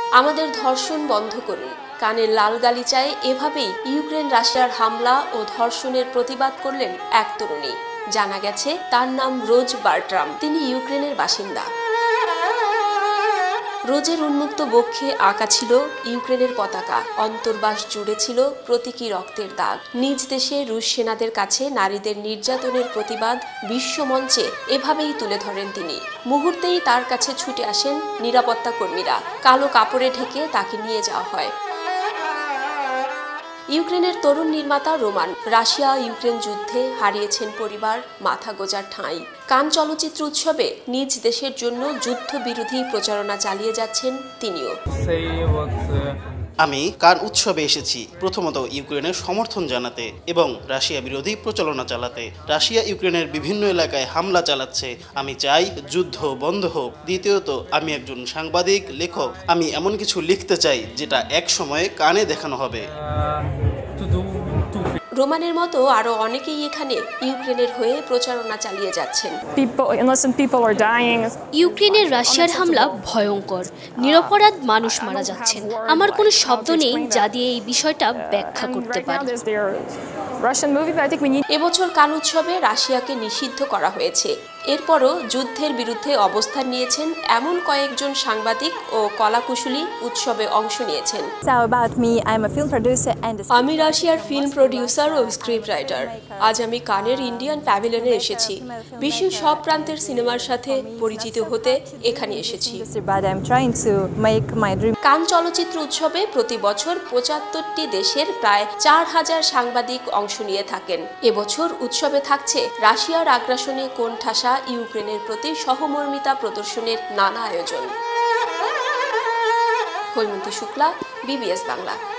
আমাদের ধর্ষণ বন্ধ করুন, কানের লাল গালিচায় এভাবেই ইউক্রেন রাশিয়ার হামলা ও ধর্ষণের প্রতিবাদ করলেন এক তরুণী। জানা গেছে তার নাম রোজ বার্ট্রাম। তিনি ইউক্রেনের বাসিন্দা। রোজের উন্মুক্ত বক্ষে আঁকা ছিল ইউক্রেনের পতাকা, অন্তর্বাস জুড়ে ছিল প্রতীকী রক্তের দাগ। নিজ দেশে রুশ সেনাদের কাছে নারীদের নির্যাতনের প্রতিবাদ বিশ্বমঞ্চে এভাবেই তুলে ধরেন তিনি। মুহূর্তেই তার কাছে ছুটে আসেন নিরাপত্তা কর্মীরা। কালো কাপড়ে ঢেকে তাকে নিয়ে যাওয়া হয়। ইউক্রেনের তরুণ নির্মাতা রোমান রাশিয়া ইউক্রেন যুদ্ধে হারিয়েছেন পরিবার, মাথা গোঁজার ঠাঁই। কান চলচ্চিত্র উৎসবে নিজ দেশের জন্য যুদ্ধবিরোধী প্রচারণা চালিয়ে যাচ্ছেন তিনিও। আমি কান উৎসবে এসেছি প্রথমত ইউক্রেনের সমর্থন জানাতে এবং রাশিয়া বিরোধী প্রচারণা চালাতে। রাশিয়া ইউক্রেনের বিভিন্ন এলাকায় হামলা চালাচ্ছে। আমি চাই যুদ্ধ বন্ধ হোক। দ্বিতীয়ত, আমি একজন সাংবাদিক, লেখক। আমি এমন কিছু লিখতে চাই যেটা এক সময়ে কানে দেখানো হবে। রোমানের মতো আরো অনেকেই এখানে ইউক্রেনের হয়ে প্রচারণা চালিয়ে যাচ্ছেন। ইউক্রেনের রাশিয়ার হামলা ভয়ঙ্কর, নিরপরাধ মানুষ মারা যাচ্ছেন। আমার কোনো শব্দ নেই যা দিয়ে এই বিষয়টা ব্যাখ্যা করতে পারি। এবছর কান উৎসবে রাশিয়াকে নিষিদ্ধ করা হয়েছে। এরপরও যুদ্ধের বিরুদ্ধে অবস্থান নিয়েছেন এমন কয়েকজন সাংবাদিক ও কলাকুশলী উৎসবে অংশ নিয়েছেন। আমি রাশিয়ার ফিল্ম প্রডিউসার ও স্ক্রিপ্ট রাইটার। আজ আমি কানের ইন্ডিয়ান প্যাভিলিয়নে এসেছি। বিশ্বের সব প্রান্তের সিনেমার সাথে পরিচিত হতে এখানে এসেছি। কান চলচ্চিত্র উৎসবে প্রতি বছর ৭৫টি দেশের প্রায় ৪,০০০ সাংবাদিক অংশ নিয়ে থাকেন। এবছর উৎসবে থাকছে রাশিয়ার আগ্রাসনে কোণঠাসা ইউক্রেনের প্রতি সহমর্মিতা প্রদর্শনের নানা আয়োজন। হৈমন্তী শুক্লা, বিবিএস বাংলা।